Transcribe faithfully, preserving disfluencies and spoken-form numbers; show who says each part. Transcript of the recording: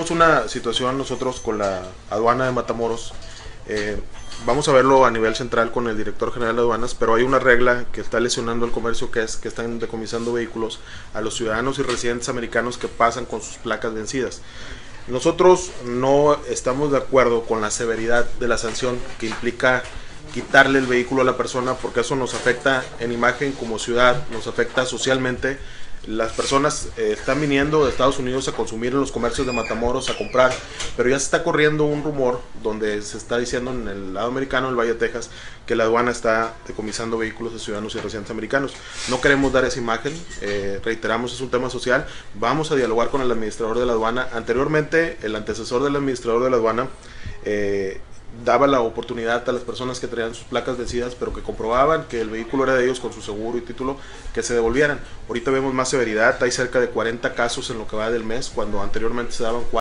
Speaker 1: tenemos una situación nosotros con la aduana de Matamoros. Eh, vamos a verlo a nivel central con el director general de aduanas, pero hay una regla que está lesionando el comercio, que es que están decomisando vehículos a los ciudadanos y residentes americanos que pasan con sus placas vencidas. Nosotros no estamos de acuerdo con la severidad de la sanción que implica quitarle el vehículo a la persona, porque eso nos afecta en imagen como ciudad, nos afecta socialmente. Las personas eh, están viniendo de Estados Unidos a consumir en los comercios de Matamoros, a comprar, pero ya se está corriendo un rumor donde se está diciendo en el lado americano, en el Valle de Texas, que la aduana está decomisando vehículos de ciudadanos y residentes americanos. No queremos dar esa imagen, eh, reiteramos, es un tema social. Vamos a dialogar con el administrador de la aduana. Anteriormente, el antecesor del administrador de la aduana eh, daba la oportunidad a las personas que traían sus placas vencidas, pero que comprobaban que el vehículo era de ellos con su seguro y título, que se devolvieran. Ahorita vemos más severidad, hay cerca de cuarenta casos en lo que va del mes, cuando anteriormente se daban cuatro.